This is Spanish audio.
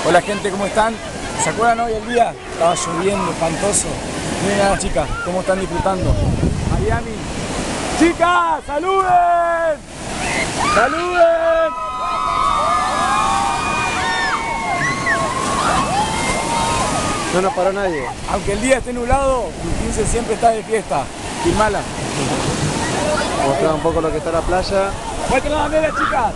Hola gente, ¿cómo están? ¿Se acuerdan hoy el día? Estaba lloviendo, espantoso. Miren a las chicas, cómo están disfrutando. Miami. ¡Chicas, saluden! ¡Saluden! No nos paró nadie. Aunque el día esté nublado, el 15 siempre está de fiesta. Filmala. Mostrar un poco lo que está la playa. ¡Muestren la bandera, chicas!